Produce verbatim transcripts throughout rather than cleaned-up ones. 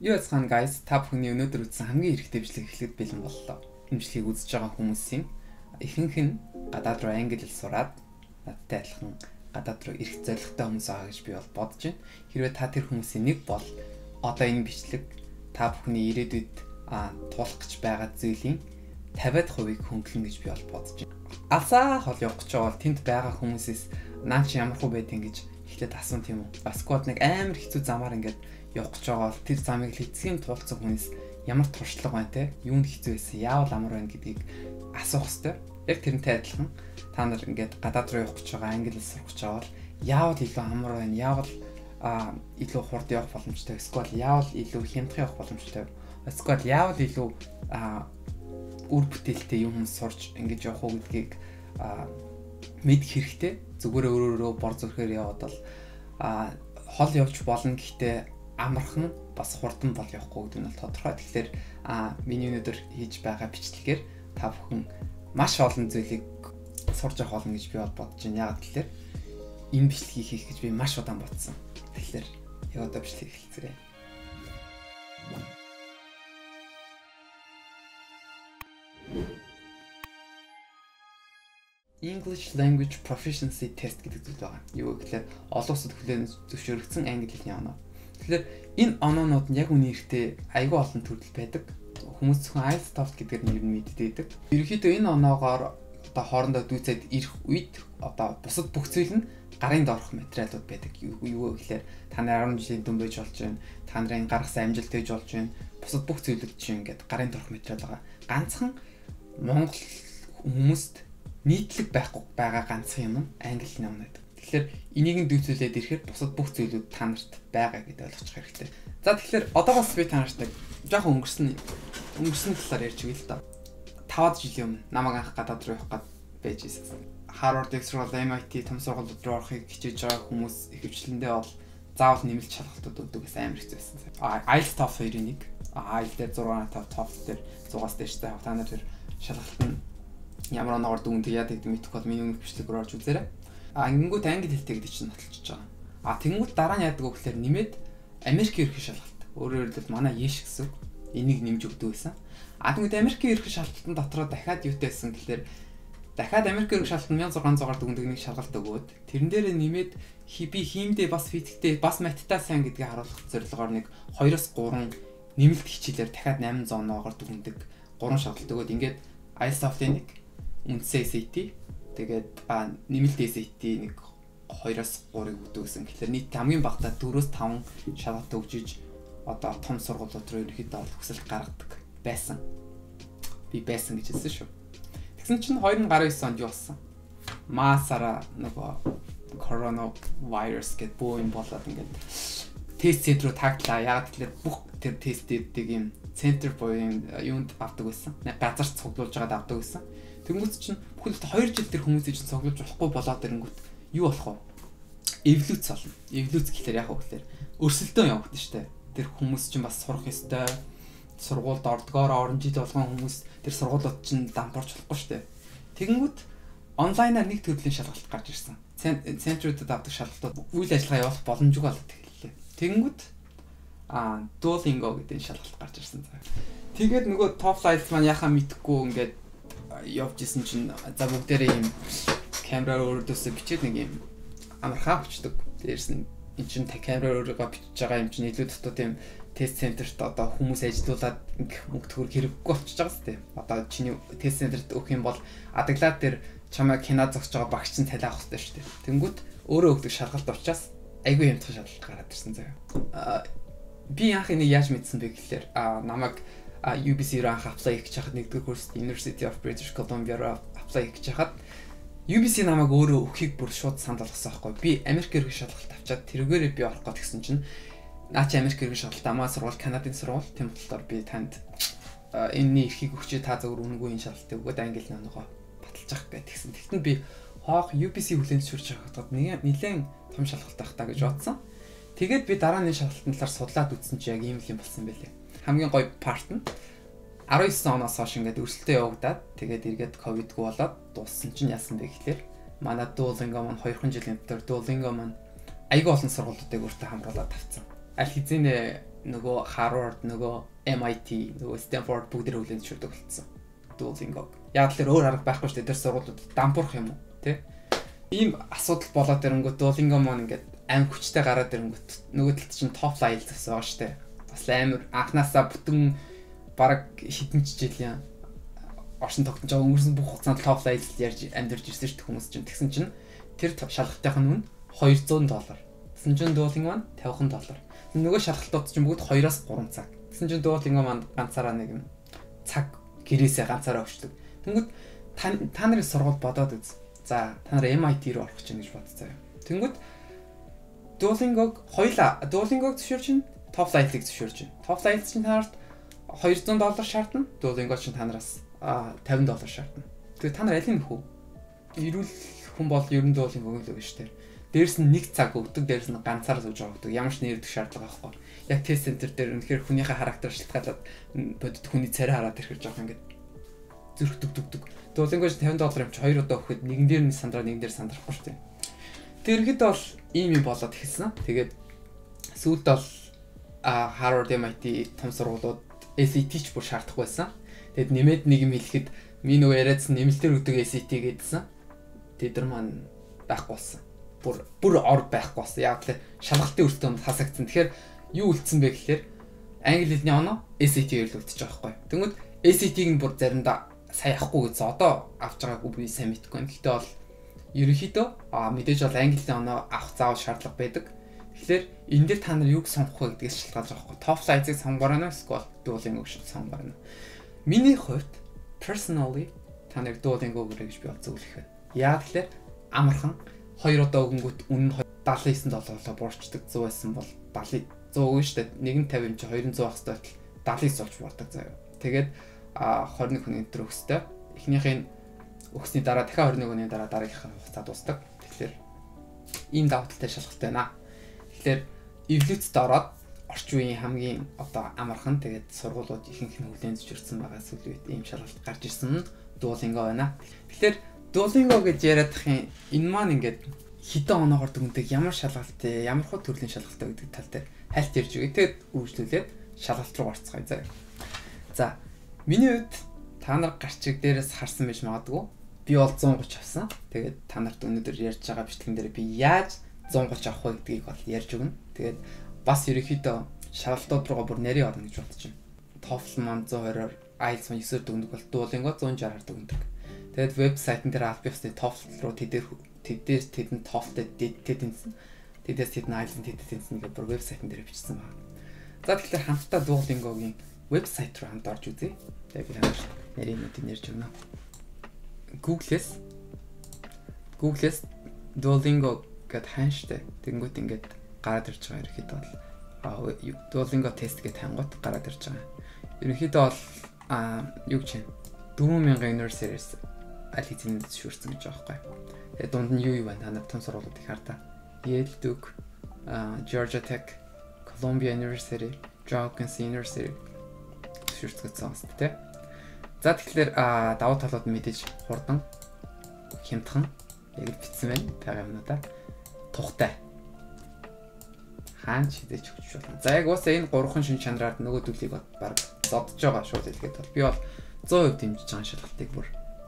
Юу яцхан guys, та бүхний өнөөдөр үзсэн хамгийн хэрэгтэй бичлэг эхлээд бэлэн боллоо. Энэ бичлэгийг үзэж байгаа хүмүүсийн ихэнх нь гадаад руу англи хэл сураад надтай адилхан гадаад руу ирэх зорилготой хүмүүс байгаа гэж би бол бодож байна. Хэрвээ та тэр хүмүүсийн нэг бол одоо энэ бичлэг та бүхний ирээдүйд туулах гэж байгаа зүйлийн тавиад хувийг хөнгөлнө гэж би бол бодож байна. Алсаа хол явах гэж байгаа бол тэнд байгаа хүмүүсээс наа чи ямар хөө байт ингэж эхлээд асуун тийм үү. Баскет нэг амар хэцүү замаар ингээд явах гэж байгаа бол тэр замыг л эцгийн туулцсан хүнээс ямар туршлага байна те юунд хэцүү байсан яавал амар байна гэдгийг асуух хэрэгтэй. Яг тэрнтэй адилхан та нар ингээд гадаад руу явах гэж байгаа англи хэл сурах гэж байгаа бол яавал илүү амар байна яавал а илүү хурд явах боломжтой эсвэл яавал илүү хямдхан явах боломжтой эсвэл яавал илүү а үр бүтээлтэй юм сурч ингэж явах уу гэдгийг а мэд хэрэгтэй. Зүгээр өөрөөрөө бор зүрхээр яваад бол а хол явж болно гэхдээ амархан бас хурдан бол явахгүй гэдэг нь бол тодорхой. Тэгэхээр а миний өнөөдөр хийж байгаа бичлэгээр та бүхэн маш олон зүйлийг сурж авах болно гэж би бол бодож байна. Яг тэгэхээр энэ бичлэгийг хийх гэж би маш удаан бодсон. Тэгэхээр яг одоо бичлэгийг эхэлцгээе. English Language Proficiency Test гэдэг зүйл байгаа. Юу гэхээр олон улсад хүлээн зөвшөөрөгдсөн англи хэлний оноо. Тэгэхээр энэ оноонууд нь яг үнэхээр айгүй олон төрөл байдаг. Хүмүүс зөвхөн I E L T S TOEFL гэдгээр нэр нь мэддэгдэг. Ерөнхийдөө энэ оноогоор одоо хоорондоо дүүцээд ирэх үед одоо бусад бүх зүйл нь гарын доорх материалууд байдаг. Юу юу гэхээр та нарын арван жилийн дүн байж болж байна. Та нарын гаргасан амжилт байж болж байна. Бусад бүх зүйлүүд чинь ингээд гарын доорх материал байгаа. Ганцхан Монгол хүмүүст нийтлэг байхгүй байгаа ганцхан юм англи хэлний оноо гэдэг. Тэгэхээр энийг нь дүүцүүлээд ирэхээр бусад бүх зүйлүүд та нарт байгаа гэдээ ойлгочих хэрэгтэй. За тэгэхээр одоогоос би та нартай жоохон өнгөрсөн өнгөрсөн талаар ярьж өгье л да. таваад жилийн өмнө намайг анх гадаад руу явах гээд байж ирсэн. Harvard их сургууль, M I T том сургуулиуд руу орохыг хичээж байгаа хүмүүс ихэвчлэндээ бол заавал нэмэлт шалгалтууд өгдөг гэсэн амар хэцүү байсан. I E L T S TOEFL хоёрын нэг, I E L T S дээр зураг тавь, TOEFL дээр зугаас дээштэй авах та нар тэр шалгалт нь ямар оноор дүнтэй яа гэдэг мэдэхгүй бол миний өмнөх бичлэг рүү орж үзээрэй. А ингэнгүүт англи хэлтэй гэдэг чинь нотолчихж байгаа. А тэнгүүт дараа нь яадаг вэ гэхээр нэмээд Америкийн ерхий шалгалт. Өөрөөр хэлбэл манай Еш гэсэн энийг нэмж өгдөг байсан. А тэгвэл Америкийн ерхий шалгалтын дотроо дахиад юутай байсан гэхээр дахиад Америкийн ерхий шалгалт мянга зургаан цагаар дүндэг нэг шалгалт өгөөд тэрэн дээр нэмээд би хиймдээ бас физиктэй бас математикаа сайн гэдгийг харуулах зорилгоор нэг хоёроос гурван нэмэлт хичээлээр дахиад восемь сто оноогоор дүндэг гурван шалгалт өгөөд ингээд I E L T S TOEFL-ийн нэг үндсэн эс эй ти тэгээд нэмэлт эс эй ти нэг хоёроос гурыг өгдөг гэсэн. Тэгэхээр нийт хамгийн багтаа дөрвөөс таван шалгалт өгж иж одоо том сургуулиуд руу ерөнхийдөө хүсэлт гаргадаг байсан. Би байсан гэж хэлсэн шүү. Тэгсэн чинь two thousand nineteen онд юу болсон? Масара нөгөө коронавирус гэдэг бөө юм болоод ингээд тест центр руу тагтлаа. Яг тэгэхээр бүх тэр тестүүдийг юм центр буюу юунд авдаг байсан. Газарт цуглуулж байгаад авдаг байсан. Тэнгүүт чинь бүхэл хоёр жил тэр хүмүүсийг чинь цуглуулж болохгүй болоод ирэнгүүт юу болох вэ? Эволюц болно. Эволюц гэхэлэр яг үгээр өрсөлдөөн явагдана шүү дээ. Тэр хүмүүс чинь бас сурах ёстой. Сургуульд ордгоор орон жил болгон хүмүүс тэр сургуулиуд чинь дампуурч болохгүй шүү дээ. Тэгэнгүүт онлайнаар нэг төрлийн шалгалт гарч ирсэн. Центруудад авдаг шалгалтууд үйл ажиллагаа явуулах боломжгүй болоод эхэллээ. Тэгэнгүүт аа Duolingo гэдэг шалгалт гарч ирсэн. Тэгээд нөгөө TOEFL I E L T S маань яхаа мэдхгүй ингээд явж исэн чинь за бүгдээрээ юм камераар өөрөөсөө бичээд нэг юм амархаа бичдэг. Дээрс нь эн чинь камераар өөрийгөө бичиж байгаа юм чинь илүү дотоод юм тест центрт одоо хүмүүс ажилуулад мөнгө төгрөг хэрэггүй болчихж байгаа сте. Одоо чиний тест центрт өгөх юм бол адаглаад дээр чамаа кино зогсож байгаа багш чинь цалиа авах хэрэгтэй шүү дээ. Тэнгүүт өөрөө өгдөг шалгалт учраас айгүй юмтхан шалгалт гараад ирсэн заяа. Би анх энийг яаж мэдсэн бэ гэхээр намайг U B C руу анх apply хийж хахад нэгдүгээр курст University of British Columbia руу apply хийж хахад U B C намайг өөрөө өгөхийг бүр шууд санал болгосон байхгүй. Би Америкийн ерхий шалгалт авчаад тэрүүгээрээ би орох гэж гисэн чинь наа чи Америкийн ерхий шалгалт амаа сурвал Канадын сурвал тийм болохоор би танд энэний эрхийг өгчээ та зөвөр үнэгүй энэ шалгалтыг өгөөд англи ногоо баталж авах гэдгийгсэн. Тэгтэн би хоох U B C хүлэн зөвшөөрч хахад нэлээд том шалгалт байх та гэж бодсон. Тэгээд би дараагийн шалгалтын талаар судлаад үзсэн чи яг ийм л юм болсон байлээ. Хамгийн гоё парт нь nineteen оноос хойш ингээд өрсөлдөө явагдаад тэгээд эргээд ковидгүй болоод дууссан чинь яасан бэ гэхлээр манай Duolingo маань two жилийн дотор Duolingo маань айгүй олон сургуулиудыг өөртөө хамруулад тавцсан. Аль хэзээ нөгөө Harvard, нөгөө эм ай ти, нөгөө Stanford бүгд хүлээн зөвшөөрдөг болсон. Duolingo. Яг л өөр арга байхгүй шүү дээ. Тэр сургуулиуд дампуурах юм уу, тий? Ийм асуудал болоод ирэнгүүт Duolingo маань ингээд аим хүчтэй гараад ирэнгүүт нөгөө талд чинь TOEFL айлтсан байгаа шүү дээ. Бас амар анханасаа бүтэн бараг хитэн жижиглийн оршин тогтнож байгаа өнгөрсөн бүх хугацаанд TOEFL айлт ярьж амьдарч ирсэн шүү дээ хүмүүс чинь. Тэгсэн чинь тэр шалгалтынх нь үн двести доллар. Тэгсэн чинь Duolingo маань пятьдесят доллар. Нөгөө шалгалтууд чинь бүгд двоёроос гурван цаг. Тэгсэн чинь Duolingo маань ганцаараа нэг юм цаг гэрээсээ ганцаараа өгчдөг. Тэнгүүд та та нарын сургууль бодоод үз. За та нар эм ай ти руу орох гэж байна гэж бодцоо. Тэнгүүд Duolingo-г хоёлаа Duolingo-г зөвшөөрч чинь TOEFL айлтыг зөвшөөрч чинь. TOEFL айлт чинь та нарт двести доллар шаардна. Duolingo чинь та нараас пятьдесят доллар шаардна. Тэгээ та нар алийг нөх үү? Ирүүл хүн бол ер нь Duolingo-г л өгнө шүү дээ. Дээрс нь нэг цаг өгдөг, дээрс нь ганцаар сууж өгдөг. Ямар ч нэрдэх шаардлага байхгүй. Яг тест центр дээр үнэхээр хүнийхээ характер шалтгаалаад бодит хүний царай хараад ирэхээр жоох ингээд зүрх дүгдүгдэг. Duolingo-ч пятьдесят доллар юм чи хоёр удаа өгөхөд нэгэн дээр нь сандраа нэгэн дээр сандрахгүй шүү дээ. Тэргэд бол ийм юм болоод эхэлсэн. Тэгээд сүүлд бол Harvard, эм ай ти том сургуулиуд эс эй ти ч бүр шаардахгүй байсан. Тэгэд нэмээд нэг юм хэлэхэд минь нөгөө яриадсан нэмэлтээр өгдөг эс эй ти гэдсэн. Тэд нар маань байхгүй болсон. Бүр бүр ор байхгүй болсон. Яг л шалгалтын өртөө хасагдсан. Тэгэхээр юу үлдсэн бэ гэхээр англи хэлний оноо эс эй ти-ээр л үлдчих жоохгүй. Тэгмэд эс эй ти-г нь бүр заримдаа сайн авахгүй гэсэн одоо авч байгаагүй би сайн мэдэхгүй байна. Гэхдээ бол ерөнхийдөө аа мэдээж бол англи хэлний оноо авах заавал шаардлага байдаг. Тэгэхээр энэ дээр та нар юг сонгох вэ гэдгээс шалтгаалж байгаа байхгүй. TOEFL айлтыг сонгоороо нэ эсвэл Duolingo шиг сонгоороо. Миний хувьд personally та нар Duolingo гэрэй гэж би бол зөвлөх байна. Яг тэгэхээр амархан хоёр удаа өгөнгөт үнэн дагалт девять долларлоо буурчдаг сто байсан бол дагалт сто өгнө шүү дээ. нэг нь пятьдесят чи хоёр нь сто авах хэрэгтэй дагалт суулж болдог заяа. Тэгээд а двадцать нэг хүний өдөр өгстэй. Эхнийхээ өгсний дараа дахиад двадцать нэг хүний дараа дараагийнхаа хугацаа дуусдаг. Тэгэхээр ийм давуу талтай шалгалт байна. Тэгэхээр эволюцид ороод орчин үеийн хамгийн одоо амархан тэгээд сургуулиуд ихэнх нь хүлээн зөвшөөрсөн байгаа сүүлийн үед ийм шалгалт гарч ирсэн нь Duolingo байна. Тэгэхээр Duolingo гэж яриадахын энэ маань ингээд хэдэн оноогоор дүндэг ямар шалгалттай, ямар хөө төрлийн шалгалттай гэдэг тал дээр хальт ярьж өгье. Тэгээд үргэлжлүүлээд шалгалт руу орцгоё заяа. За, миний хувьд та нар гарчиг дээрээс харсан байж магадгүй. Би бол сто тридцать авсан. Тэгээд та нарт өнөөдөр ярьж байгаа бичлэгэн дээр би яаж сто тридцать авах вэ гэдгийг бол ярьж өгнө. Тэгээд бас ерөнхийдөө шалгалтууд руугаа бүр нарийн орно гэж бодож байна. TOEFL маань сто двадцать-оор айлс маань девять дүгндэг бол Duolingo сто шестьдесят дүгндэг. Тэгээд вебсайтн дээр аль бихсний TOEFL руу тэдээр тэдээс тэдэн TOEFL-тэй тэдэнсэн. Тэдээс тэдэн айлс тэдэд тэнсэн гэж бүр вебсайтн дээр бичсэн байна. За тэгэхээр хамтдаа Duolingo-гийн вебсайт руу хамт орж үзье. Тэгээд би хамт нарийн нүдийг нэрж өгнө. Google-с Google-с Duolingo гэд хааштай. Тэнгүүт ингээд гараад ирж байгаа ерөөхдөө бол аа Duolingo тест гэж хангууд гараад ирж байгаа. Ерөнхийдөө бол аа юу гэж дөрвөн мянган universities аль хэдийн зөвшөөрсөн гэж байгаа байхгүй. Тэгээд дунд нь юу юу байна? Та нар том сургуулиудыг хартаа. Yale, Duke, Georgia Tech, Columbia University, Johns Hopkins University зөвшөөрсөн байна тэ. За тэгэхээр давуу талууд нь мэдээж хурдан, хямдхан яг л бичсэн байна. Байгаа юмнуудаа тухтай. Хаан чидэж өгч болно. За яг уусаа энэ гурван шин чанараар нөгөө төлөвийг баг зодж байгаа шууд хэлгээд бол би бол сто процент дэмжиж байгаа шалгалтыг бүр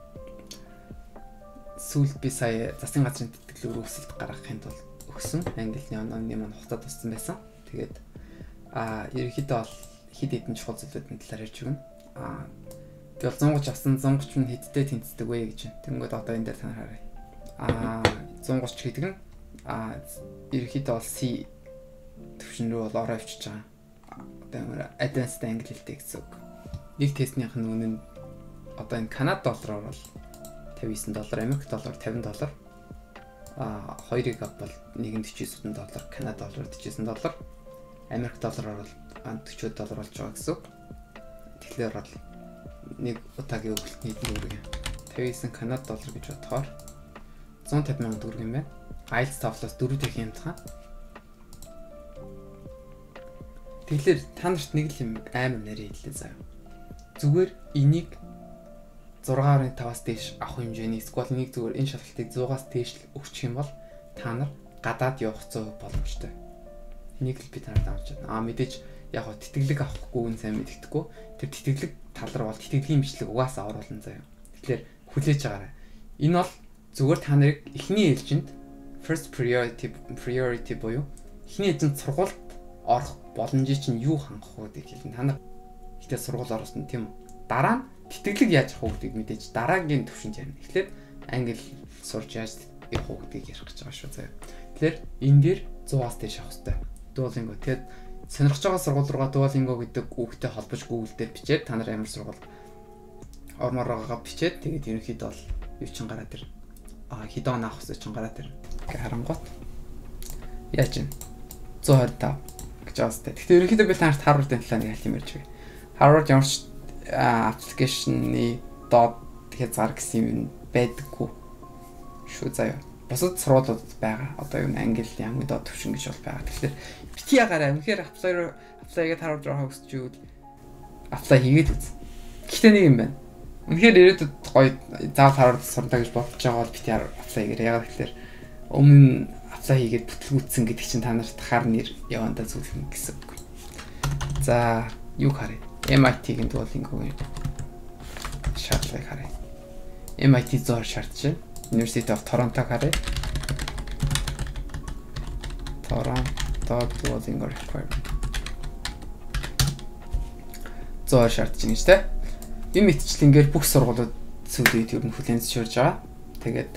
сүүлд би сая засгийн газрын тэтгэлэг өргөсөлт гаргахын тулд өгсөн. Англи хэлний онооны маань хугацаа туссан байсан. Тэгээд а ерөнхийдөө бол хэд хэдэн чухал зүйлүүдийн талаар ярьж өгнө. А би бол сто тридцать авсан, сто тридцать нь хэдтэй тэнцдэг вэ гэж. Тэнгүүд одоо энэ дээр та нар харъя. А сто тридцать гэдэг нь а ерөнхийдөө бол C төвшин рүү бол ороо авчиж байгаа. Одоо ямар advanced англи хэлтэй гэсэн үг. Нэг тестнийх нь үнэ нь одоо энэ Канада доллараар бол пятьдесят доллар, Америк доллар пятьдесят доллар. А хоёрыг бол нэг нь forty-seven доллар, Канада доллар forty-seven доллар, Америк доллараар бол forty доллар болж байгаа гэсэн үг. Тэгэхээр бол нэг удаагийн өгөлтний төгрөг пятьдесят Канада доллар гэж бодохоор one hundred fifty мянган төгрөг юм байна. айлс TOEFL-аас four дэх хямдхан. Тэгэхээр та нарт нэг л юм амар нарийн хэлээ заяа. Зүгээр энийг six point five-аас дээш авах хэмжээний эсвэл нэг зүгээр энэ шалгалтыг one hundred-аас дээш өгчих юм бол та нар гадаад явах one hundred percent боломжтой. Энийг л би танарт амжиж байна. Аа мэдээж яг хоо тэтгэлэг авахгүй нь сайн мэддэхгүй. Тэр тэтгэлэг тал руу бол тэтгэлийн бичлэг угаасаа оруулна заяа. Тэгэхээр хүлээж байгаарай. Энэ бол зүгээр та нарыг эхний ээлжинд first priority priority буюу эхний ээлжинд сургуульд орох боломжийг чинь юу хангах вэ гэдэг хэлнэ. Та нар ихтэй сургууль орсон тийм үү? Дараа нь тэтгэлэг яаж авах вэ гэдгийг мэдээж дараагийн төвшөнд ярина. Тэгэхээр англи сурж яаж явах вэ гэдгийг ярих гэж байгаа шүү заяа. Тэгэхээр энэ дээр сто-аас дээш авах хэрэгтэй. Duolingo. Тэгээд сонирхож байгаа сургууль руугаа Duolingo гэдэг үгтэй холбож Google дээр бичээд та нар ямар сургууль ормоор байгаагаа бичээд тэгээд ерөнхийдөө бол юу чин гараад ир. Аа хэдэн он авах гэсэн чин гараад ир. Ингээ харангуут. Яаж ин сто двадцать пять гэж аастай. Тэгэхээр ерөнхийдөө би танарт Harvard-ын талаар нэг хэлж ярьж байгаа. Harvard ямар ч аппликейшны доод хязгаар гэсэн юм байдаггүй шүү заяа. Бусад сургуулиудад байгаа. Одоо юу англи англи доод төвшин гэж бол байгаа. Тэгэхээр бити ягаараа үнэхээр apply apply гэдэг Harvard руу хөгсч юу apply хийгээд үз. Гэхдээ нэг юм байна. Үнэхээр ирээдүйд гоё заавал Harvard сурна гэж бодож байгаа бол бити apply гэрээ. Ягаад гэхээр өмнө apply хийгээд бүтлгүүцсэн гэдэг чинь та нарт хар нэр явандаа зүйлхэн гэсэн үг. За юу харъя? эм ай ти-ийн Duolingo-гийн шаардлага харъя. эм ай ти зөөр шаардж байна. University of Toronto харъя. Toronto Duolingo requirement. Зөөр шаардж байна шүү дээ. Энэ мэтчлэнгээр бүх сургуулиуд сүүлийн үед ер нь хүлээн зөвшөөрж байгаа. Тэгээд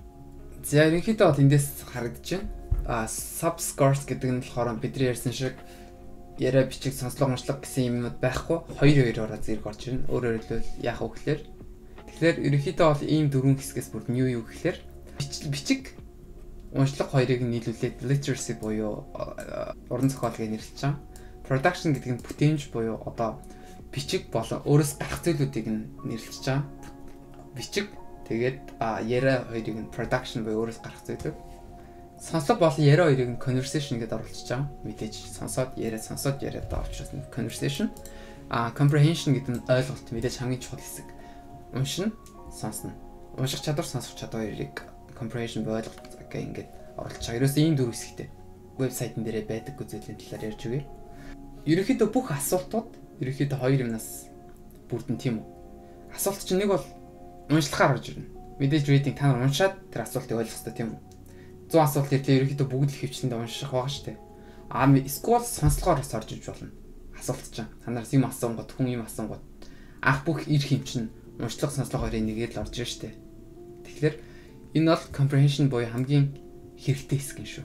за ерөнхийдөө бол эндээс харагдаж байна. А subscores гэдэг нь болохоор бидний ярьсан шиг яриа бичиг сонслого уншлага гэсэн юмнууд байхгүй хоёр хоёроор зэрэг орж ирнэ. Өөрөөр хэлбэл яах вэ гэхээр тэгэхээр ерөнхийдөө бол ийм дөрвөн хэсгээс бүрдэн юу юу гэхээр бичиг уншлага хоёрыг нийлүүлээд literacy буюу уран зохиолыг нэрлэж байгаа. Production гэдэг нь бүтээмж буюу одоо бичиг болон өөрөөс гарах зүйлүүдийг нь нэрлэж байгаа. Бичиг тэгээд яриа хоёрыг нь production буюу өөрөөс гарах зүйлүүд. Сонслог болон яриа хоёрыг нь conversation гэдээ оруулчихж байгаа. Мэдээж сонсоод яриа сонсоод яриад байгаа учраас conversation. А comprehension гэдэг нь ойлголт мэдээж хамгийн чухал хэсэг. Уншина, сонсно. Унших чадвар, сонсох чадвар хоёрыг comprehension буюу ойлголт гэх ингээд оруулж байгаа. Ерөөсөө ийм дөрөв хэсэгтэй. Вебсайтн дээрээ байдаг үзүүлэлтийн талаар ярьж өгье. Ерөнхийдөө бүх асуултууд ерөнхийдөө хоёр юмнаас бүрдэн тийм үү. Асуулт чинь нэг бол уншлахаар орж ирнэ. Мэдээж reading та нар уншаад тэр асуултыг ойлгох хэрэгтэй тийм үү. сто асуулт ирлээ ерөнхийдөө бүгд л хөвчлөндөө унших байгаа шүү дээ. Аа эсвэл сонслогоор бас орж иж болно. Асуулт чинь та нараас юм асуунгууд хүн юм асуунгууд анх бүх ирэх юм чинь уншлах сонслого хоёрын нэгээр л орж ирж шүү дээ. Тэгэхээр энэ бол comprehension буюу хамгийн хэрэгтэй хэсэг юм шүү.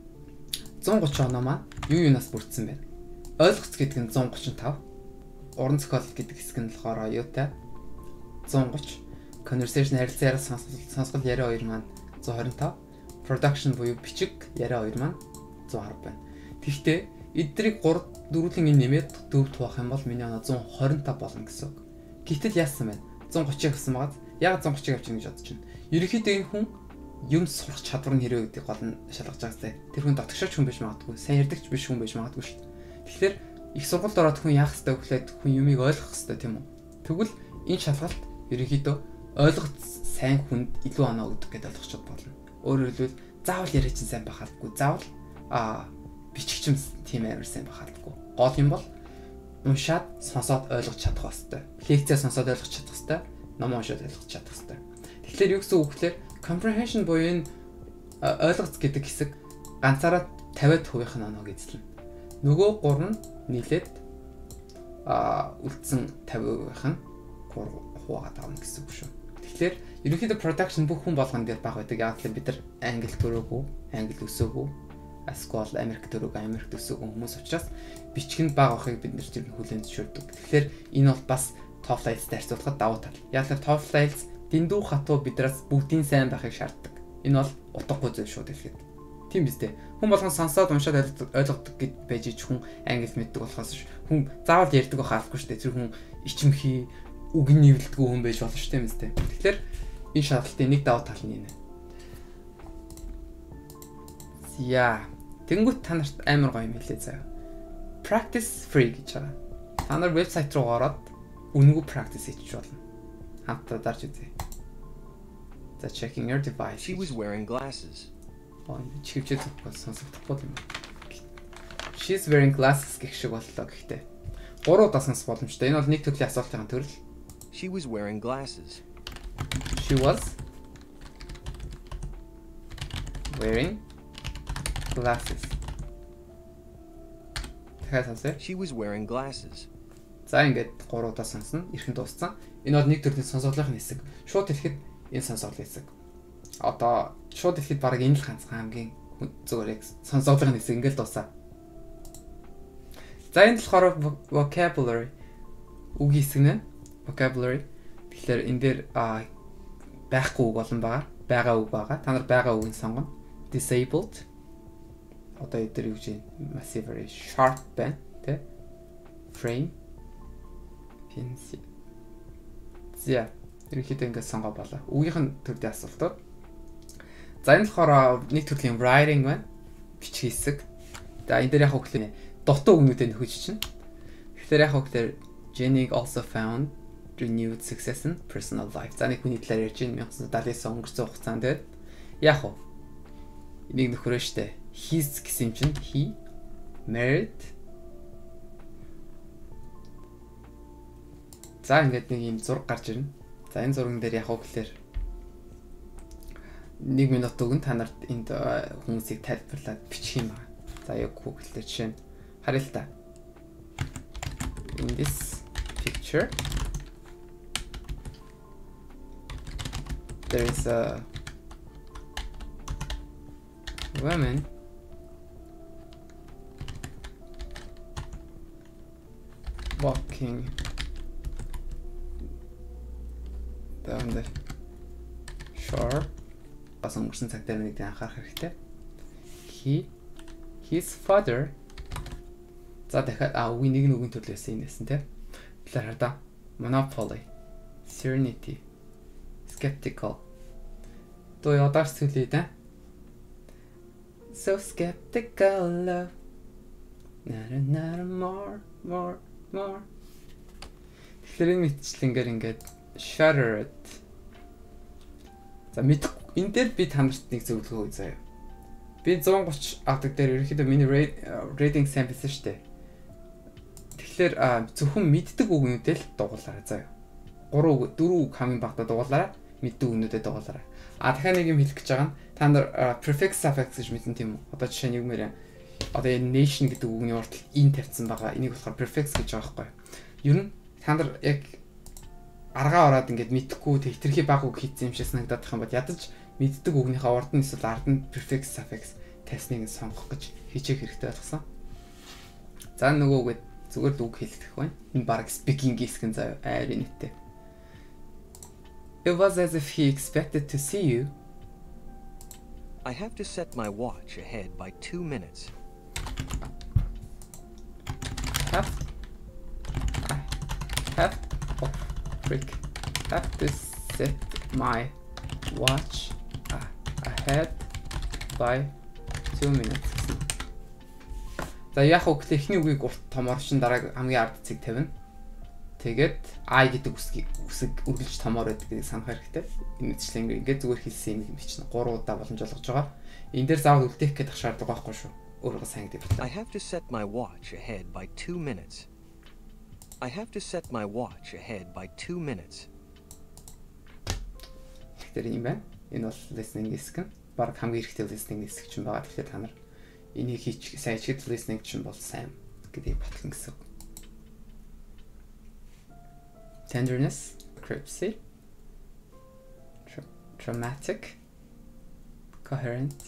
one thirty оноо маань юу юунаас бүрдсэн бэ? Ойлгоц гэдэг нь one thirty-five. Уран зохиол гэдэг хэсэг нь болохоор юутай one thirty. Conversation харилцаа сонсгол яриа хоёр маань one twenty-five. Production буюу бичиг яриа хоёр маань one ten байна. Тэгэхдээ эднийг three дөрвөлнгийн нэмээд дөрөвт хуваах юм бол миний оноо one twenty-five болно гэсэн үг. Гэтэл яасан бэ? one thirty авсан байгаад яг one thirty авчих гэж бодож байна. Ерөнхийдөө энэ хүн юм сурах чадвар нь хэрэг гэдэг гол нь шалгаж байгаа сте. Тэр хүн дотгошооч хүн биш магадгүй, сайн ярьдагч биш хүн биш магадгүй шүү дээ. Тэгэхээр их сургуульд ороод хүн яах ёстой гэхлээр хүн юмыг ойлгох ёстой тийм үү? Тэгвэл энэ шалгалт ерөнхийдөө ойлгох сайн хүнд илүү оноо өгдөг гэдээ ойлгочих болно. Өөрөөр хэлбэл заавал яриач сайн байх албагүй. Заавал аа бичигч юм тийм амар сайн байх албагүй. Гол юм бол уншаад сонсоод ойлгож чадах хэрэгтэй. Лекцээ сонсоод ойлгож чадах хэрэгтэй. Ном уншаад ойлгож чадах хэрэгтэй. Тэгэхээр юу гэсэн үг гэхээр comprehension буюу энэ ойлголт гэдэг хэсэг ганцаараа fifty хувийн оноог эзэлнэ. Нөгөө гурав нь нийлээд а үлдсэн fifty хувийн хуваагаад авна гэсэн үг шүү. Тэгэхээр ерөнхийдөө production бүх хүн болгон дээр баг байдаг. Яг л бид нар англи төрөөгүй, англи өсөөгүй, эсвэл Америк төрөөгүй, Америк өсөөгүй хүмүүс учраас бичгэнд баг авахыг бид нар тэр хүлээн зөвшөөрдөг. Тэгэхээр энэ бол бас TOEFL IELTS-тэй харьцуулахад давуу тал. Яг л TOEFL IELTS дэндүү хатуу бидраас бүгдийн сайн байхыг шаарддаг. Энэ бол утгагүй зүйл шүү дэлгэхэд. Тийм биз дээ. Хүн болгон сонсоод уншаад ойлгодог гэд байж ич хүн англи мэддэг болохоос хүн заавал ярьдаг байх албагүй шүү дээ. Тэр хүн ичимхий үг нэвлэлтгүй хүн байж болно шүү дээ мэт. Тэгэхээр энэ шалгалтын нэг давуу тал нь энэ. Яа, тэнгуут та нарт амар гоё юм хэлээ заяа. Practice free гэж байгаа. Та нар вебсайт руу ороод үнэгүй practice хийж болно. Хамтдаа дарж үзье. За checking your device. She was wearing glasses. Oh, чивчээд сонсогдохгүй юм. She's wearing glasses гэх шиг боллоо гэхдээ. Гурав удаа сонсох боломжтой. Энэ бол нэг төрлийн асуултын төрөл. She was wearing glasses. She was wearing glasses. Тэгэхээр сонсъё. She was wearing glasses. За ингээд гурав удаа сонсно. Ирхэн дууссан. Энэ бол нэг төрлийн сонсголын хэсэг. Шууд хэлэхэд энэ сонсголын хэсэг. Одоо шууд хэлэхэд баг энэ л ганцхан хамгийн зүгээр яг сонсголын хэсэг ингээд дуусаа. За энэ болохоор vocabulary үгийн хэсэг нэ. Vocabulary. Тэгэхээр энэ дээр байхгүй үг болон байгаа. Байгаа үг байгаа. Та нар байгаа үгийг сонгоно. Disabled. Одоо эдгээр юу гэж massive sharp байна, тэ? Frame. Fancy. За, ерөнхийдөө ингээд сонгоо болоо. Үгийнх нь төрлийн асуултууд. За энэ болохоор нэг төрлийн writing байна. Бичих хэсэг. За энэ дээр яг хөглөө дутуу үгнүүдээ нөхөж чинь. Тэгэхээр яг хөглөө Jenny also found renewed success in personal life. За нэг хүний талаар ярьж байна. nineteen seventy-аас өнгөрсөн хугацаанд тэгээд яг хөө энийг нөхөрөө штэ. He's гэсэн чинь he married. За ингээд нэг юм зураг гарч ирнэ. За энэ зурган дээр яг хөглөө нэг минут өгөн та нарт энд хүмүүсийг тайлбарлаад бичих юм байна. За яг хөглөө жишээ нь харъя л та. In this picture there is a woman walking down the shore. Бас өнгөрсөн цаг дээр нэг анхаарах хэрэгтэй. He his father. За дахиад а үгүй нэг нүгэн төрлөөс энэсэн те. Тэгэхээр хардаа monopoly, serenity, skeptical. То ядар сүлээ да. So skeptical love. Not not more more more. Тэгэхээр энэ мэтчлэнгээр ингээд shattered. За мэд энэ дээр би танарт нэг зөвлөгөө өгье заяа. Би one thirty авдаг дээр ерөнхийдөө миний reading сайн байсан шүү дээ. Тэгэхээр зөвхөн мэддэг үгнүүдээ л дугуулаарай заяа. three үг, four үг хамгийн багтаа дугуулаарай. Мэддэг үгнүүдэд дугуулаарай. А дахиад нэг юм хэлэх гэж байгаа нь та нар prefix suffix гэж мэдэн тийм үү? Одоо жишээ нь югмээр одоо энэ nation гэдэг үгний урд in тавьсан байгаа. Энийг болохоор prefix гэж байгаа байхгүй. Ер нь та нар яг аргаа ороод ингээд мэдхгүй тэг хитрхи баг үг хийсэн юм шиг санагдаад байх юм бол ядаж мэддэг үгнийхээ урд нь эсвэл ард нь prefix suffix тавьсныг сонгох гэж хичээх хэрэгтэй болгосон. За нөгөөгээд зүгээр л үг хэлэх байна. Энэ баг speaking хэсгэн заяа айрын нэттэй. It was as if he expected to see you. I have to set my watch ahead by two minutes. Have I have oh, freak. Have to set my watch uh, ahead by two minutes. За яг хөө эхний үгийг урт томор шин дараа хамгийн ард цэг тавина. Тэгээд I гэдэг үсгийг үсэг үргэлж томоор байдаг гэдгийг санах хэрэгтэй. Энэ үгчлэн ингээд зүгээр хэлсэн юм чинь three удаа боломж олгож байгаа. Энэ дээр заавал үлдээх гэдэг шаардлага байхгүй шүү. Өөрөө сайн гэдэг. I have to set my watch ahead by two minutes. I have to set my watch ahead by two minutes. Тэгэхээр юм байна. Энэ бол listening хэсэг нь. Бараг хамгийн хэрэгтэй listening хэсэг чинь байгаа. Тэгэхээр та нар энийг хийч сайн чиглэл listening чинь бол сайн гэдгийг батлан гэсэн. Tenderness, crypsy, tra dramatic, coherent,